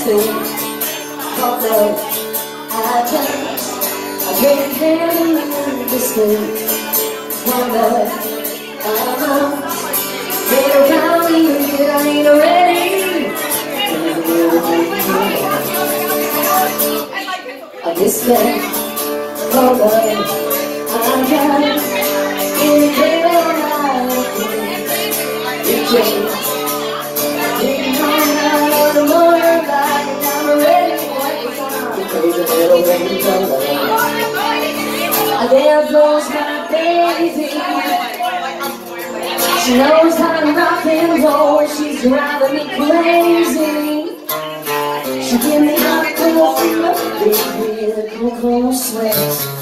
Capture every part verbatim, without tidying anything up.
thing called love. I just, I can't handle this thing called love. I must get around here, I ain't ready. On this thing called love, I just can't handle it. Can't. There goes my baby. She knows how to rock and roll. She's driving me crazy. She give me hot cocoa, baby, the cocoa sweat.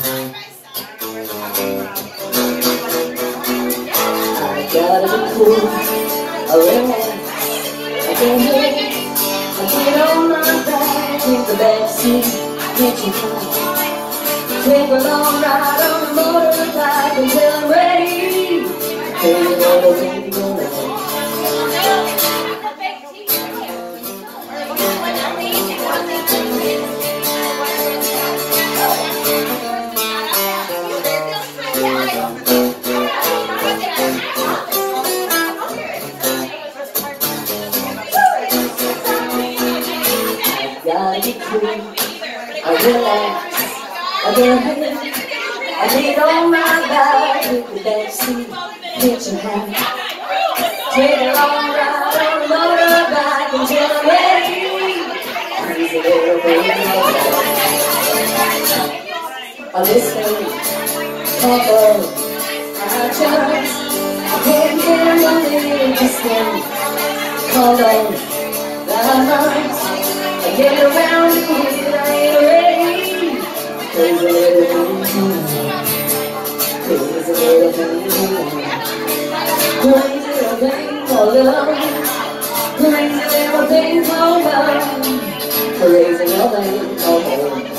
I gotta be cool, I relax, I get hit, I get on my back in the backseat, get you high. Take a long ride on the motorbike until I'm ready. Hey, little baby, go ahead. I gotta be cool, I relax, I get ahead, I get on my back with the backseat, get your hand. Take a long ride on the motorbike until I'm ready. Crazy little baby. On this thing called love, I just, I can't handle this thing called love. I must, I get around here, I ain't ready. Crazy little baby, crazy little baby, crazy little thing called love, crazy little thing called love, crazy little thing called love.